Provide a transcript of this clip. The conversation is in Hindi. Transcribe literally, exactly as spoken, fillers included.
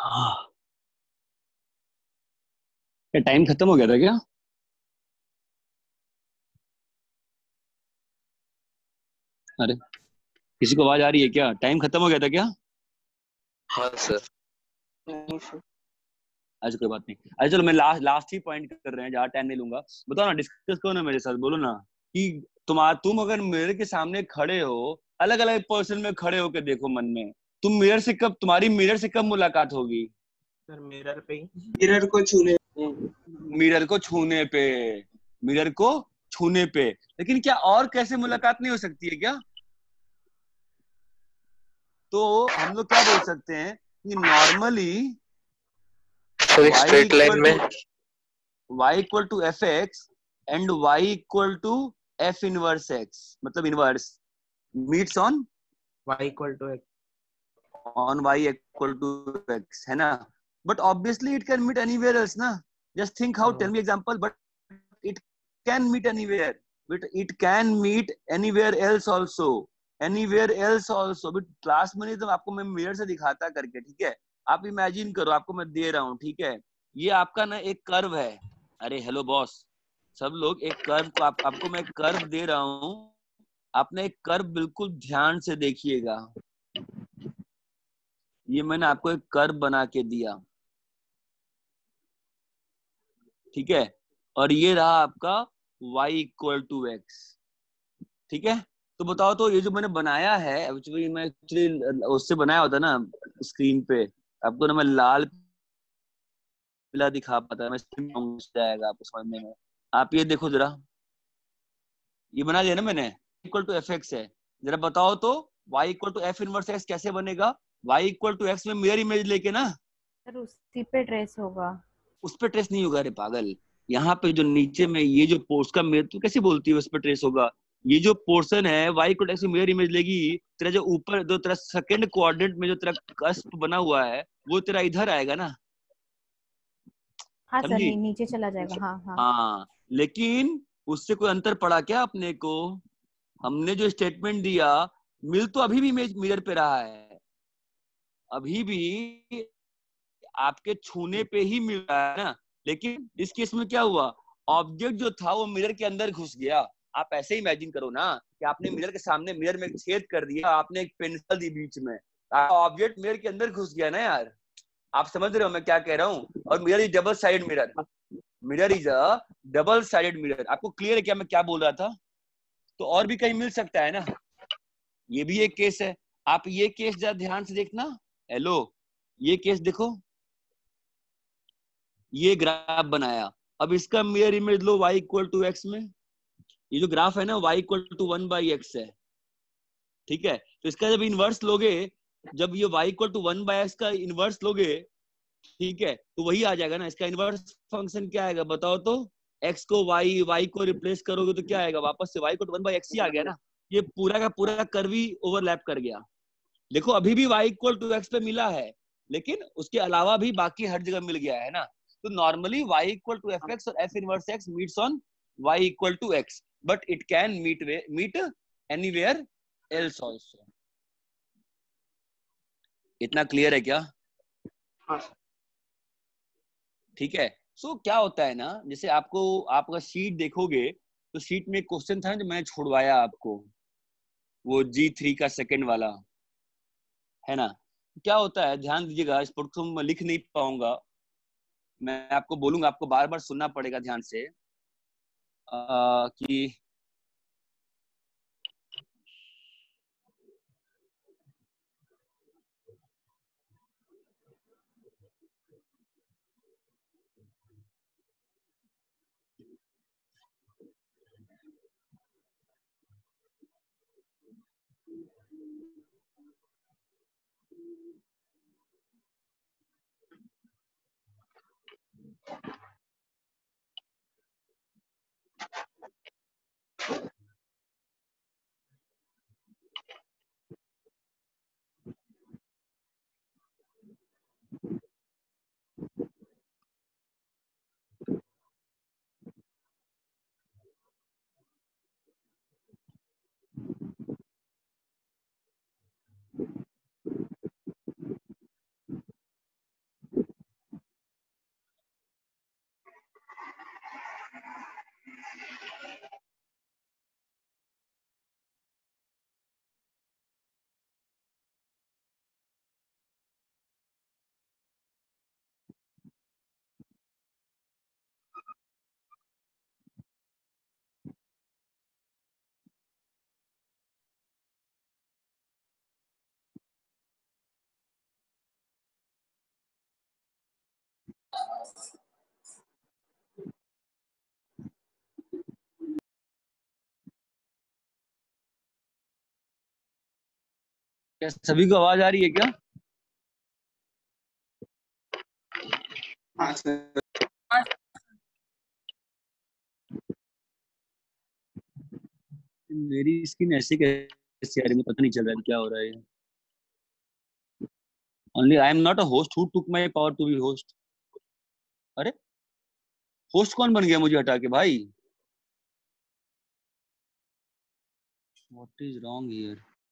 हाँ। क्या टाइम खत्म हो गया था क्या? अरे, किसी को आवाज आ रही है क्या? टाइम खत्म हो गया था क्या? हाँ सर। नहीं सर। अच्छा, कोई बात नहीं। अच्छा चलो, मैं लास्ट लास्ट ही पॉइंट कर रहे हैं, ज्यादा टाइम नहीं लूंगा। बताओ ना, डिस्कस करो ना मेरे साथ, बोलो ना कि तुम तुम अगर मिरर के सामने खड़े हो, अलग अलग पोर्शन में खड़े होकर देखो मन में, तुम मिरर से कब तुम्हारी मिरर से कब मुलाकात होगी? सर मिरर पे ही मिरर को छूने मिरर को छूने पे। मिरर को छूने पे। लेकिन क्या और कैसे मुलाकात नहीं हो सकती है क्या? तो हम लोग क्या बोल सकते हैं कि नॉर्मली सर एक y स्ट्रेट लाइन इक्वल में। To y equal to F X and y equal to F inverse X, मतलब inverse meets on Y equal to on y equal to x, है ना? But obviously it can meet anywhere else ना। Just think how, tell me example. But it can meet anywhere, but it can meet anywhere else also, anywhere else also. But class में नहीं तो आपको मैं मिरर से दिखाता करके, ठीक है? आप इमेजिन करो, आपको मैं दे रहा हूँ, ठीक है? ये आपका ना एक कर्व है। अरे हेलो बॉस, सब लोग एक कर्व को आप, आपको मैं कर्व दे रहा हूँ। आपने एक कर्व बिल्कुल ध्यान से देखिएगा। ये मैंने आपको एक कर्व बना के दिया, ठीक है? और ये रहा आपका y इक्वल टू एक्स, ठीक है? तो बताओ, तो ये जो मैंने बनाया है, एक्चुअली मैं एक्चुअली उससे बनाया होता ना स्क्रीन पे, आपको ना मैं लाल पीला दिखा पाता, मैं जाएगा आपको समझने में। आप ये देखो जरा, ये बना दिया ना मैंने, इक्वल टू एफ एक्स है। जरा बताओ तो y equal to F inverse X कैसे बनेगा? y इक्वल टू एक्स में मिरर इमेज लेके ना, सर उसी पे ट्रेस होगा। उस पर ट्रेस नहीं होगा। अरे पागल, यहाँ पे जो नीचे में ये जो पोर्स का मिरर, तू कैसे बोलती है उस पर ट्रेस होगा? ये जो पोर्शन है वाई को टैक्स मिरर इमेज लेगी। तेरा जो ऊपर जो तेरा सेकंड क्वाड्रेंट में जो तेरा कस्प बना हुआ है, वो तेरा इधर आएगा ना, हाँ सर, समझी? नहीं नीचे चला जाएगा, हाँ हाँ। हाँ, लेकिन उससे कोई अंतर पड़ा क्या अपने को? हमने जो स्टेटमेंट दिया, मिल तो अभी भी इमेज मिरर पे रहा है, अभी भी आपके छूने पे ही मिल रहा है ना। लेकिन इस केस में क्या हुआ? ऑब्जेक्ट जो था वो मिरर के अंदर घुस गया। आप ऐसे इमेजिन करो ना कि आपने मिरर के सामने, मिरर में एक छेद कर दिया, आपने एक पेंसिल दी बीच में, ऑब्जेक्ट मिरर के अंदर घुस गया ना यार। आप समझ रहे हो मैं क्या कह रहा हूँ? और mirror is double side mirror, mirror is a double sided mirror. आपको क्लियर है क्या मैं क्या बोल रहा था? तो और भी कहीं मिल सकता है ना, ये भी एक केस है। आप ये केस जरा ध्यान से देखना। हेलो, ये केस देखो, ये ग्राफ बनाया। अब इसका मिरर इमेज लो y इक्वल टू एक्स में। ये जो ग्राफ है ना y equal to one by X है, ठीक है? तो इसका जब इनवर्स लोगे, जब ये y equal to one by X का इनवर्स लोगे, ठीक है, तो वही आ जाएगा ना। इसका इनवर्स फंक्शन क्या आएगा बताओ तो? x को y, y को रिप्लेस करोगे तो क्या आएगा वापस से? y equal to one by X ही आ गया ना। ये पूरा का पूरा कर्व ही ओवरलैप कर गया। देखो अभी भी y इक्वल टू एक्स पे मिला है, लेकिन उसके अलावा भी बाकी हर जगह मिल गया है ना। तो normally y equal to F X और f inverse x meets on y equal to x, but it can meet meet anywhere else also. इतना क्लियर है क्या? हाँ। ठीक है। सो so, क्या होता है ना, जैसे आपको, आपका शीट देखोगे तो शीट में क्वेश्चन था जो मैंने छुड़वाया आपको, वो जी थ्री का सेकंड वाला, है ना? क्या होता है ध्यान दीजिएगा, इस पर तो मैं लिख नहीं पाऊंगा, मैं आपको बोलूंगा, आपको बार बार सुनना पड़ेगा ध्यान से। आ, कि क्या सभी को आवाज आ रही है क्या? हाँ सर। मेरी स्क्रीन ऐसे कैसे आ रही है, मुझे पता नहीं चल रहा है क्या हो रहा है। Only I am not a host, who took my power to be host? अरे होस्ट कौन बन गया मुझे हटा के भाई? What is wrong here?